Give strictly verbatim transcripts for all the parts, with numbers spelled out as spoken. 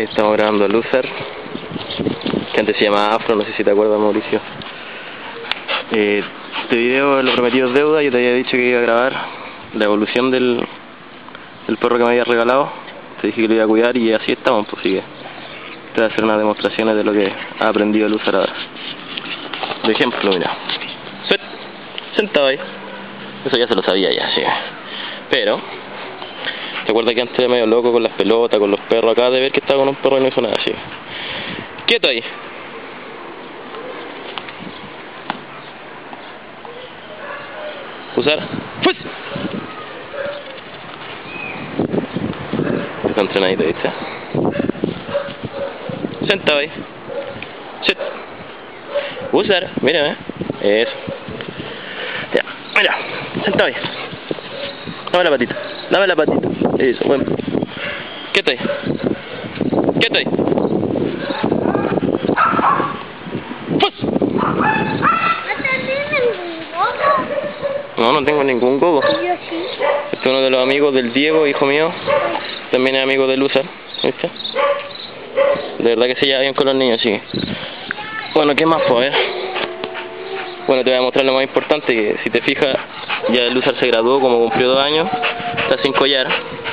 Estamos grabando Loser, que antes se llamaba Afro, no sé si te acuerdas, Mauricio. Eh, este video lo prometido es deuda. Yo te había dicho que iba a grabar la evolución del, del perro que me había regalado. Te dije que lo iba a cuidar y así estamos, pues sigue. Te voy a hacer unas demostraciones de lo que ha aprendido el Loser ahora. De ejemplo, mira. Suet, sentado ahí. Eso ya se lo sabía ya, sí. Pero ¿te acuerdas que antes era medio loco con las pelotas, con los perros? Acá de ver que estaba con un perro y no hizo nada así. Quieto ahí. Usar. ¡Pues! Está entrenadito, ¿viste? Sentado ahí. Sit. Usar. Mira, ¿eh? Eso. Ya. Mira. Sentado ahí. Dame la patita. Dame la patita. Eso, bueno. Quieto ahí. Quieto ahí. ¡Pues! No, no tengo ningún gogo. Yo sí. Este es uno de los amigos del Diego, hijo mío. También es amigo de Loser, ¿viste? De verdad que se lleva bien con los niños, sí. Bueno, ¿qué más, pues? A ver. Bueno, te voy a mostrar lo más importante, que si te fijas, ya el Loser se graduó, como cumplió dos años, está sin collar.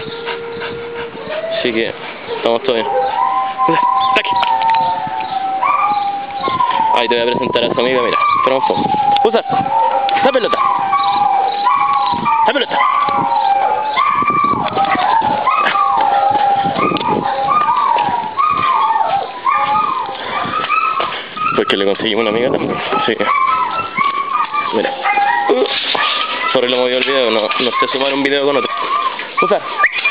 Así que estamos todos bien. Aquí. Ahí te voy a presentar a su amiga, mira, espera un poco. Usa, la pelota. La pelota. Pues que le conseguimos una amiga también. Sí. Mira. Uh, sobre lo movió el video, no, no sé sumar un video con otro. Usa.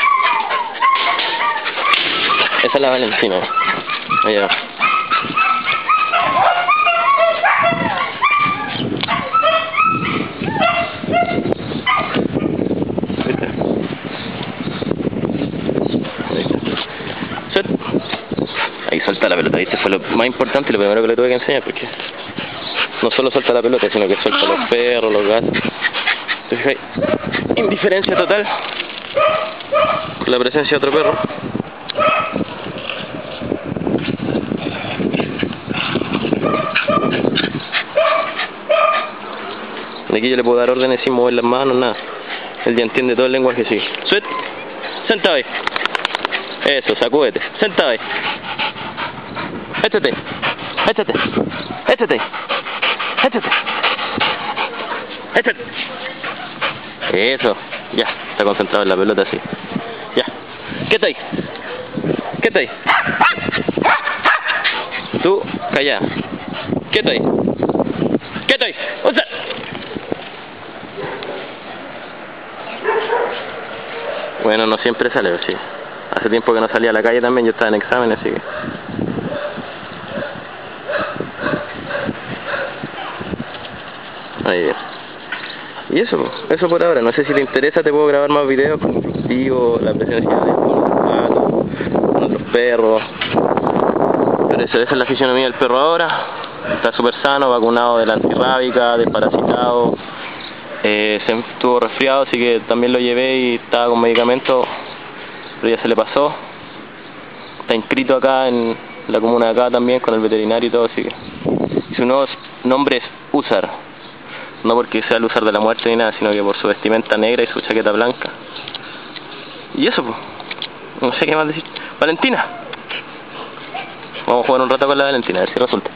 Esa es la Valentina. Allá va. Ahí suelta la pelota, ¿viste? Fue lo más importante y lo primero que le tuve que enseñar, porque no solo suelta la pelota, sino que suelta los perros, los gatos. ¿Te fijas ahí? Indiferencia total con la presencia de otro perro. Aquí yo le puedo dar órdenes sin mover las manos, nada. Él ya entiende todo el lenguaje, sí. Suet, sentado ahí. Eso, sacúdete. Sentado ahí. Échate. Échate. Échate. Échate. Échate. Eso. Ya, está concentrado en la pelota, sí. Ya. Quieto ahí. Quieto ahí. Tú, calla. Quieto ahí. Quieto ahí. ¡Usa! Bueno, no siempre sale, pero sí. Hace tiempo que no salía a la calle también, yo estaba en examen, así que... Ahí bien. Y eso, eso por ahora. No sé si te interesa, te puedo grabar más videos con cultivo, la presencia de otros gatos, con otros perros. Pero eso, esa es la fisionomía del perro ahora. Está súper sano, vacunado de la antirrábica, desparasitado. Eh, se estuvo resfriado, así que también lo llevé y estaba con medicamentos, pero ya se le pasó. Está inscrito acá en la comuna de acá también con el veterinario y todo, así que su nuevo nombre es Usar, no porque sea el Usar de la muerte ni nada, sino que por su vestimenta negra y su chaqueta blanca. Y eso, pues, no sé qué más decir. Valentina, vamos a jugar un rato con la Valentina, a ver si resulta.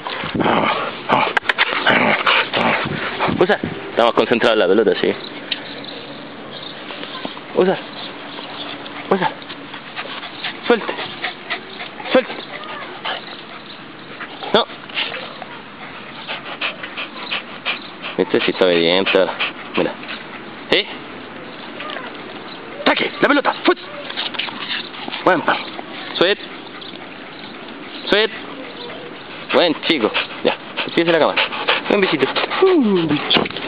Usar, estamos concentrados en la pelota, sí. Usar. Usar. Suelte. Suelte. No. Este sí está obediente ahora. Mira. ¿Sí? ¡Taque! ¡La pelota! ¡Fut! Buen pan. Suet. Suet. Buen chico. Ya. Empieza la cámara. Un besito. Un besito.